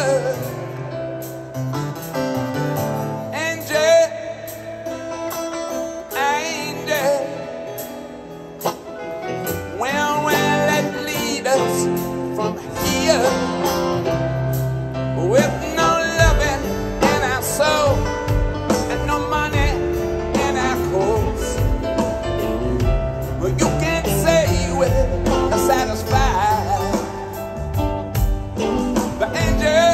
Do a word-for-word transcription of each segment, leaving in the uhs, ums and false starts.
Angie, Angie, where will it lead us from here? With no loving in our soul and no money in our clothes. Well, you can't say we're satisfied, but Angie,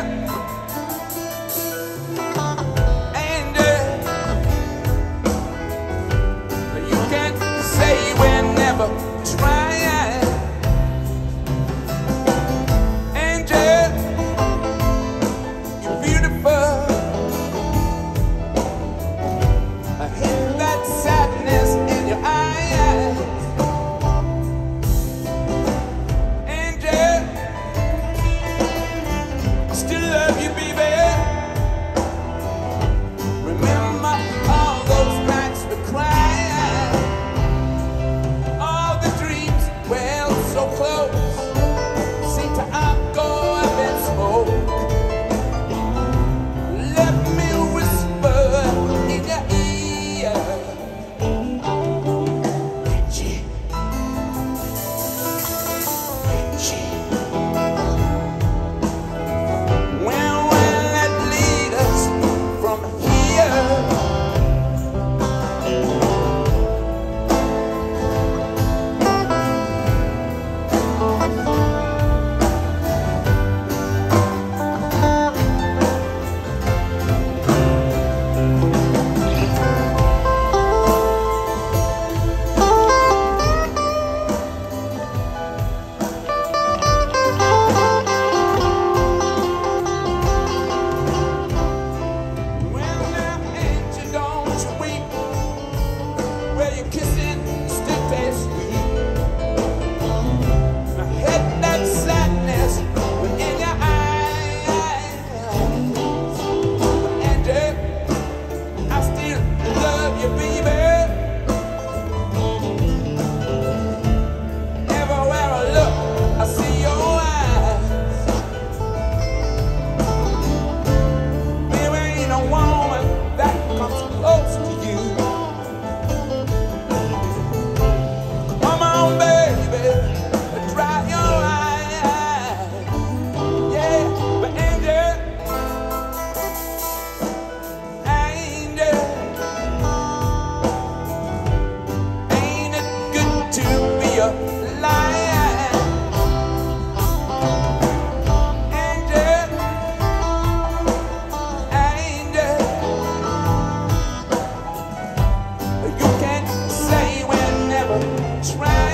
Angie, you can't say we're never trying. Angie, you're beautiful. I hate that sadness in your eyes. Angie, I still love you, baby. Remember all those nights we cried, all the dreams we held so close, seem to all go up in smoke. Let me whisper in your ear, Angie, Angie, where will it lead us from here? Well, now, Angie, don't you weep, where your kissing still tastes sweet. I hate that sadness in your eyes. Angie, I still love you, baby. Everywhere I look, I see your eyes. Baby, ain't no woman that comes close to you. Come on, baby, dry your eyes. Yeah, but Angie, Angie, ain't it good to be a lion? Angie, Angie, you can't say we're never trying.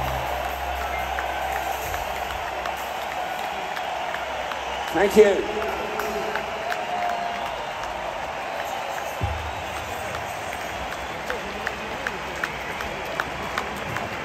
Thank you.